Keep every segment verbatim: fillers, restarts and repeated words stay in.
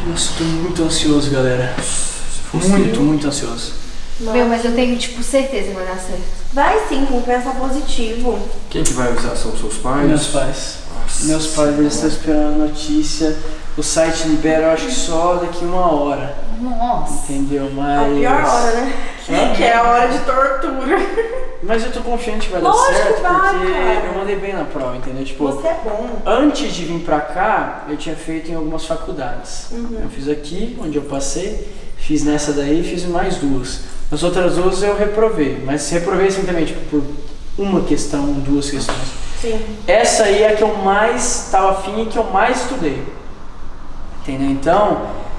Nossa, eu tô muito ansioso, galera. Muito, muito ansioso. Nossa. Meu, mas eu tenho, tipo, certeza que vai dar certo. Vai sim, tem que pensar positivo. Quem que vai avisar? São seus pais? Meus pais. Nossa. Meus pais, eles estão esperando a notícia. O site libera, eu acho que só daqui uma hora. Nossa. Entendeu? Mas... A pior hora, né? É. Que é a hora de tortura. Mas eu tô confiante que vai Lógico dar certo, que vai, porque cara. eu mandei bem na prova, entendeu? Tipo, você é bom. Antes de vir pra cá, eu tinha feito em algumas faculdades. Uhum. Eu fiz aqui, onde eu passei, fiz nessa daí e fiz mais duas. As outras duas eu reprovei, mas reprovei assim também, tipo, por uma questão, duas questões. Sim. Essa aí é a que eu mais tava afim e que eu mais estudei. Entendeu? Então,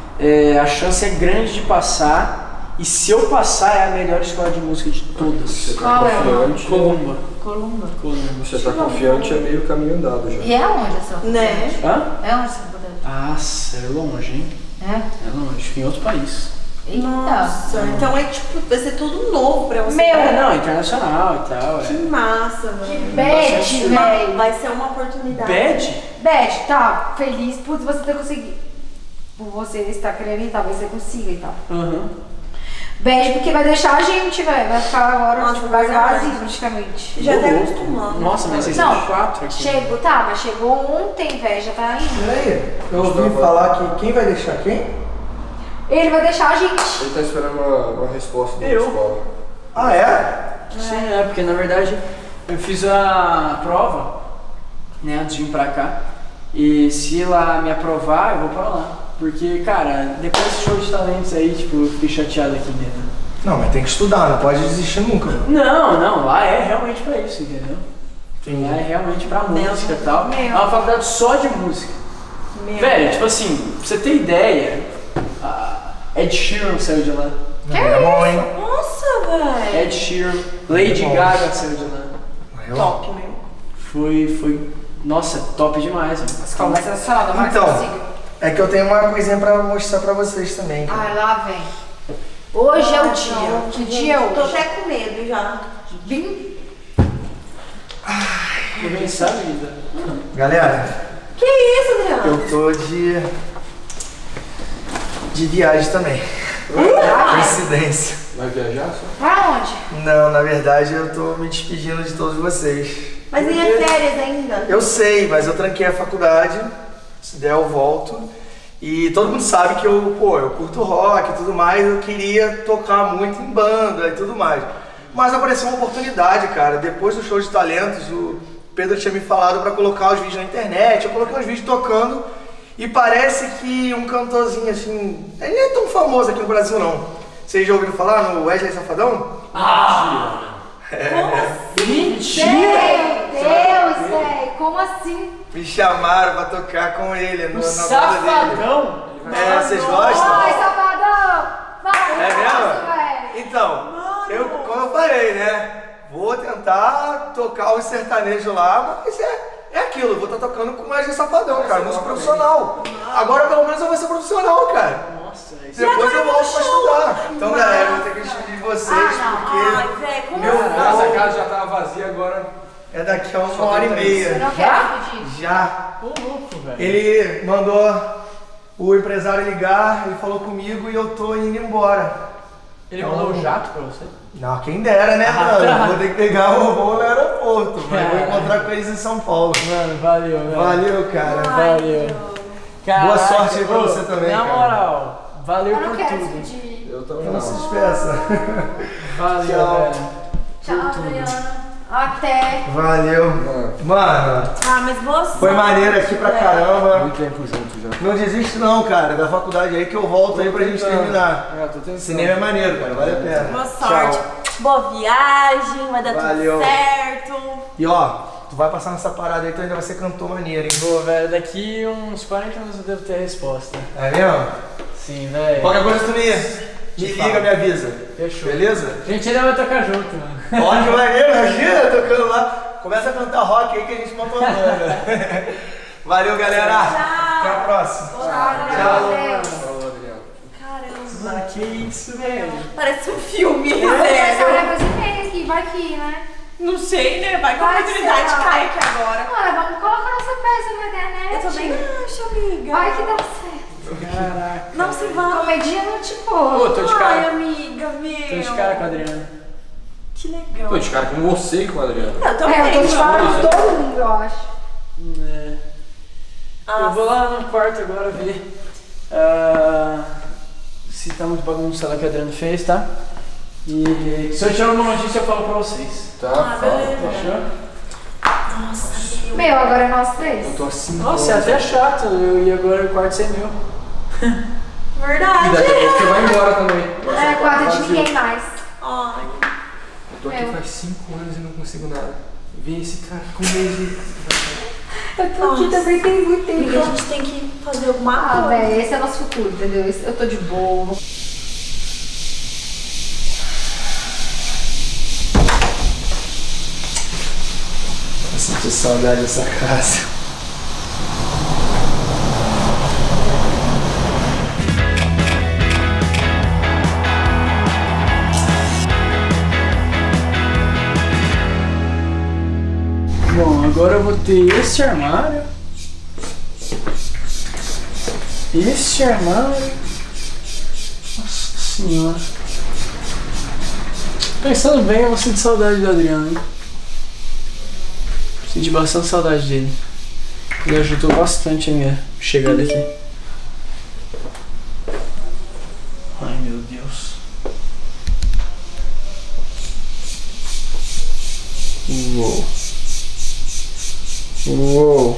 é, a chance é grande de passar. E se eu passar, é a melhor escola de música de todas. Você tá Qual é? confiante? Columba. Columba. Columba. Você tá confiante, é meio caminho andado já. E é onde essa faculdade? Né? Hã? É onde essa faculdade? Nossa, é longe, hein? É? É longe, fica em outro país. Eita. Nossa, então é tipo, vai ser tudo novo pra você. Meu. É, não, internacional e tal. Que É. massa, velho. Bad, Uma- velho. Vai ser uma oportunidade. Bad? Bad, tá, feliz por você ter conseguido. Por você estar querendo e talvez você consiga e tal. Aham. Bad porque vai deixar a gente, velho. Vai ficar agora, Nossa, tipo, vai verdade. vazio praticamente. Já Ô, até louco. acostumando. Nossa, mas vocês Não, são quatro aqui. Chegou, tá, mas chegou ontem, velho, já tá indo. Peraí, eu ouvi falar que quem vai deixar quem? Ele vai deixar a gente. Ele tá esperando uma, uma resposta da Eu? escola. Ah, é? Sim, é, porque na verdade eu fiz a prova, né, antes de vir pra cá. E se ela me aprovar, eu vou pra lá. Porque, cara, depois desse show de talentos aí, tipo, eu fiquei chateado aqui dentro. Não, mas tem que estudar, não pode desistir nunca. Não, não, lá é realmente pra isso, entendeu? Entendi. Lá é realmente pra música e tal. Meu. É uma faculdade só de música. Meu. Velho, tipo assim, pra você ter ideia, a Ed Sheeran saiu de lá. Que é bom, hein? Nossa, velho. Ed Sheeran, Lady Bom. Gaga saiu de lá. Eu- Top, meu. Foi, foi, nossa, top demais. Mano. Calma, essa salada, mas Então, consigo. é que eu tenho uma coisinha pra mostrar pra vocês também. cara. Ai, lá vem. Hoje é o dia. Não, Que dia é Tô hoje? até com medo já. Vim. Ninguém sabe, vida. Galera, Que isso, Adriano? eu tô de. de viagem também. Ah, Coincidência. Vai viajar só? pra onde? Não, na verdade eu tô me despedindo de todos vocês. Mas nem é férias ainda. Eu sei, mas eu tranquei a faculdade, se der eu volto. E todo mundo sabe que eu, pô, eu curto rock e tudo mais, eu queria tocar muito em banda e tudo mais. Mas apareceu uma oportunidade, cara. Depois do show de talentos, o Pedro tinha me falado pra colocar os vídeos na internet, eu coloquei uns vídeos tocando e parece que um cantorzinho assim, ele não é tão famoso aqui no Brasil não. Vocês já ouviram falar no Wesley Safadão? Ah! Mentira! Meu Deus, velho. Como assim? Me chamaram pra tocar com ele no, O na banda dele. Safadão! É, vocês gostam? Ai, safadão. Vai, É mesmo? velho. Então, eu, como eu falei, né? Vou tentar tocar os sertanejos lá, mas é, é aquilo, eu vou estar tocando com mais de Safadão, cara, música profissional. Agora pelo menos eu vou ser profissional, cara. Nossa, isso Depois eu volto pra estudar. Então, galera, eu vou ter que despedir de vocês, Ai, porque velho, como meu assim? Nossa, a voo casa já tava vazia agora. é daqui a uma Só hora e tenta Eu meia. não quero pedir. Já. Ô, louco, velho. Ele mandou o empresário ligar, ele falou comigo e eu tô indo embora. Ele mandou o jato pra você? Não, quem dera, né, Ah, mano? tá. Vou ter que pegar o voo no aeroporto, mas vou Cara. encontrar com eles em São Paulo. Mano, valeu, velho. Valeu, cara. Valeu. Boa sorte aí pra ô, você também, Na cara. moral, valeu Eu não por quero tudo. despedir. Eu também Não se não. despeça. Valeu, Tchau. velho. Tchau, Adriana. Até. Valeu. Mano, Mano, Ah, mas você. foi maneiro aqui pra caramba. muito tempo junto já. Não desiste não, cara, da faculdade aí que eu volto aí pra gente terminar. É, tô tentando. Cinema é maneiro, cara, vale a pena. Boa sorte. Tchau. Boa viagem, vai dar Valeu. tudo certo. E ó, tu vai passar nessa parada aí, tu ainda vai ser cantor maneiro, hein? Pô, velho, daqui uns quarenta anos eu devo ter a resposta. É mesmo? Sim, velho. Qualquer coisa tu me, me falo. liga, me avisa. Fechou. Beleza? A gente ainda vai tocar junto, mano. Ó, que maneiro, imagina, tocando lá. Começa a cantar rock aí que a gente monta uma banda. Valeu, galera. Até a próxima. Tchau, Adriana. Adeus. Falou, Adriano. Caramba. Mano, que isso, velho. Parece um filme, Essa sério. é mais um mês aqui, vai que, né? Não sei, né? Vai que a Vai oportunidade ser, ó. cai aqui agora. Mano, vamos colocar nossa peça na internet. Eu também acho, amiga. Vai que dá certo. Caraca. Não se vai. Comediante, tipo. Ô, tô de Ai, cara. amiga, meu. Tô de cara com a Adriana. Que legal. Tô de cara com você e com o Adriano. Eu também. É, eu tô de fora com todo mundo, eu acho. É. Ah, Eu vou lá no quarto agora ver ah, se tá muito bagunça lá que a Adriana fez, tá? E se eu tiver uma notícia eu falo pra vocês. Tá? Ah, Fala. beleza. Fechou? Nossa, meu. Meu, agora é nós três. Eu tô assim. Nossa, é até chato eu ir agora o quarto ser meu. E Verdade. daqui a pouco você vai embora também. É, quadro de ninguém mais. Ai. Eu tô aqui Meu. faz cinco anos e não consigo nada. Vê esse cara com um mês de... Eu tô aqui também tem muito Amiga, a tempo. gente tem que fazer alguma Ah, coisa. velho, esse é o nosso futuro, entendeu? Esse- Eu tô de boa. Eu sinto saudade dessa casa. Bom, agora eu vou ter esse armário. Esse armário. Nossa senhora. Pensando bem, eu vou sentir saudade do Adriano, hein? Senti bastante saudade dele. Ele ajudou bastante a minha chegada aqui. Ai meu Deus. Uou. Uou.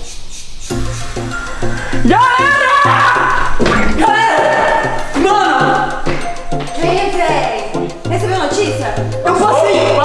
Galera! Galera! Mano! Vem, André. Recebeu notícia? Eu passei!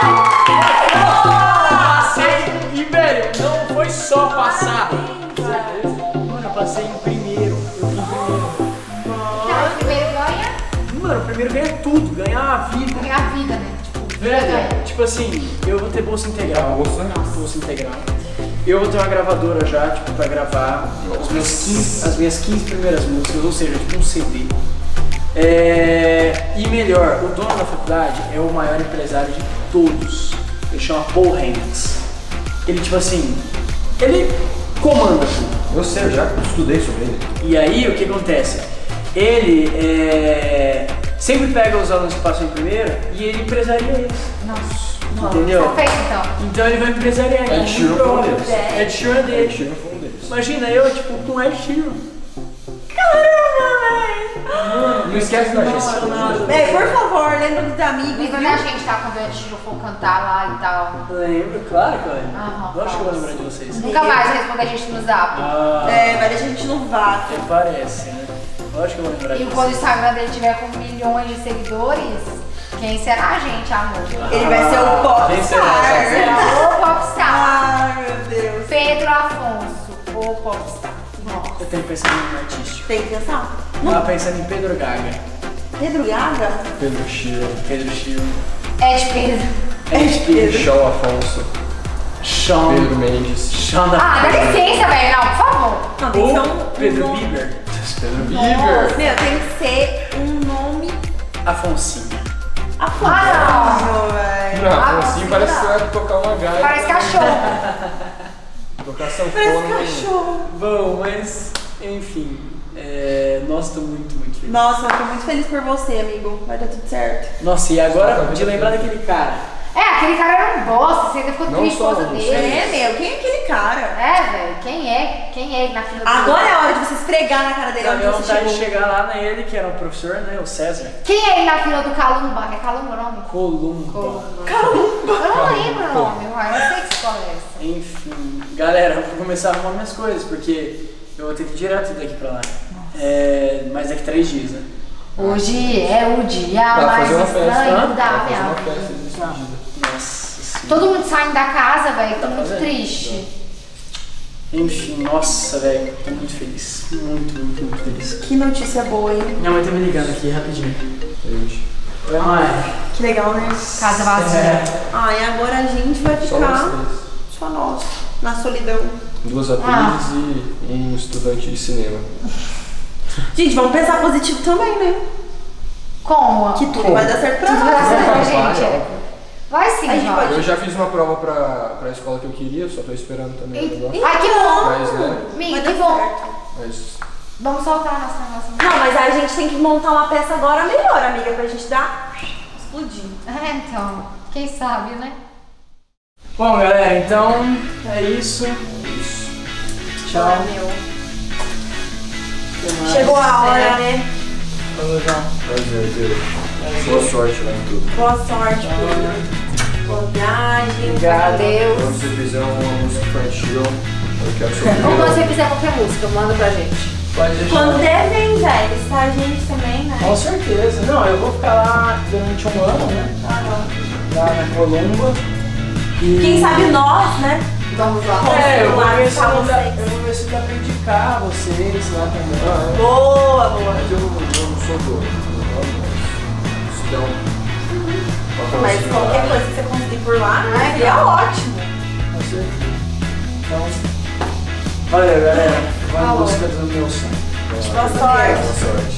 Passei! E, velho, não foi só passar. Mano, eu passei em primeiro. Eu vim em primeiro. Tá, primeiro ganha, Mano, o primeiro ganha tudo. Ganha a vida. ganha a vida, né? Tipo, Velho, tipo assim, eu vou ter bolsa integral. Bolsa? Bolsa integral. Eu vou ter uma gravadora já, tipo, pra gravar os meus quinze, as minhas quinze primeiras músicas, ou seja, tipo um C D. É... E melhor, o dono da faculdade é o maior empresário de todos. Ele chama Paul Hendricks. Ele, tipo assim, ele comanda tudo. Eu sei, eu já estudei sobre ele. E aí, o que acontece? Ele é... sempre pega os alunos que passam em primeira e ele empresaria eles. Nossa. Entendeu? Tá feito então. Então ele vai empresariar. Ed Sheeran foi um deles. Ed Sheeran dele. Ed Sheeran foi um deles. Imagina eu, tipo, com Ed Sheeran. Não esquece da gente. Emocionado. É, por favor, lembra dos amigos, Lembra viu? da gente, tá? Quando a gente for cantar lá e tal. Lembro, claro que eu lembro. Aham, Lógico que eu vou fala. lembrar de vocês. Nunca mais responde a gente no zap. Ah, É, vai deixar a gente no vácuo. até parece, né? Lógico que eu vou lembrar de E quando o vocês. Instagram dele tiver com milhões de seguidores, quem será a gente, amor? Ele vai ser o Quem será? popstar. Será o popstar. Ai, meu Deus. Pedro Afonso, o popstar. Nossa. Eu tenho pensando em artístico. Tem que pensar. Tava pensando em Pedro Gaga. Pedro Gaga? Pedro Sheeran. Pedro Sheeran. É de Pedro. Ed Pedro. Shawn Afonso. Sean. Pedro Mendes. Sean da Ah, dá licença, velho. Não, por favor. Não, tem que ser Ou um, Pedro um nome. Bieber. Pedro Bieber. Meu, tem que ser um nome Afonsinho. afável, velho. Não, Ah, assim não, parece não. que você vai tocar uma gaita. Parece cachorro. Tocar sanfona. Parece cachorro. Bom, mas, enfim. É... Nossa, tô muito, muito feliz. Nossa, eu tô muito feliz por você, amigo. Vai dar tudo certo. Nossa, e agora, de lembrar daquele cara. É, aquele cara era um bosta, você ainda ficou Não triste por só causa um, dele. É, meu, quem é aquele cara? É, velho, quem é? Quem é na fila do Agora é a hora de você esfregar na cara dele Dá onde minha você vontade de chegou. chegar lá nele, que era o professor, né? O César. Quem é ele na fila do Calumba? É Calumba o nome? Columba. Calumba. Eu não lembro o nome, uai, eu sei que escola é essa. Enfim, galera, eu vou começar a arrumar minhas coisas, porque eu vou ter que ir direto daqui pra lá. É, mas daqui três dias, né? Hoje é o dia Dá pra mais fazer uma festa. estranho Dá da pra fazer minha uma vida. festa de despedida. Nossa senhora. Todo mundo saindo da casa, velho, tô muito fazendo? triste. Enfim, nossa, velho, tô muito feliz. Muito, muito, muito feliz. Que notícia boa, hein? Minha mãe tá me ligando aqui rapidinho. Gente, Oi, mãe. Que legal, né? Casa vazia. É, Ah, e agora a gente vai só nós ficar três. só nós, na solidão. Duas atrizes e um estudante de cinema. Gente, vamos pensar positivo também, né? Como? Que tudo Como? vai dar certo pra Tudo vai dar nós. certo pra Vai, gente. vai, Vai sim, A gente Jorge. Eu já fiz uma prova pra, pra escola que eu queria, só tô esperando também o negócio. Ai, que bom. Mas, né, Amigo, Vai que dar bom. certo. mas Vamos soltar nosso negócio. Não, mas a gente tem que montar uma peça agora melhor, amiga, pra gente dar explodir. É, então, quem sabe, né? Bom, galera, então é isso. Tchau. Ah, meu. Até mais. Chegou a hora, né? Vamos lá. Prazer, Deus. Boa sorte lá em tudo. Boa sorte, Bruno. Boa viagem. Obrigado. Deus. Quando você fizer uma música infantil, eu quero sua Ou quando opinião. você fizer qualquer música, manda pra gente. Pode deixar. Quando der, vem, velho. Tá a gente também, né? Com certeza. Não, eu vou ficar lá durante um ano, né? Lá na Columba. E... Quem sabe nós, né? Vamos lá. É, eu vou, Lá ver se pra não dá, vocês. eu vou ver se dá pra indicar vocês lá também. Boa, boa. Mas eu, eu não sou doido. Então, Mas qualquer coisa que você conseguir por lá, né? Seria ótimo. Com certeza. Então, valeu, galera. Vai em Falou. busca do meu sonho. Boa sorte. boa sorte.